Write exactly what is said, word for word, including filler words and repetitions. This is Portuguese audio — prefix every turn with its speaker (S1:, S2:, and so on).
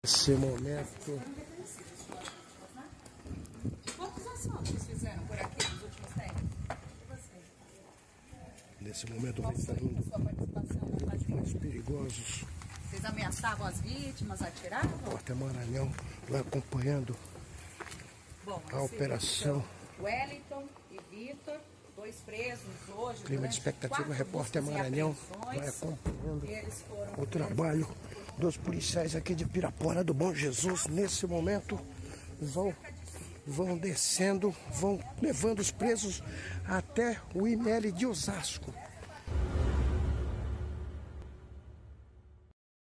S1: Nesse momento.
S2: Quantos assaltos vocês fizeram por aqui nos últimos tempos?
S1: Nesse momento vem saindo mais perigosos.
S2: Vocês ameaçavam as vítimas, atiravam?
S1: Repórter Maranhão vai acompanhando
S2: Bom,
S1: a operação.
S2: Wellington e Vitor, dois presos hoje.
S1: Clima de expectativa, Repórter Maranhão vai acompanhando o trabalho dos policiais aqui de Pirapora do Bom Jesus. Nesse momento vão, vão descendo, vão levando os presos até o I M L de Osasco.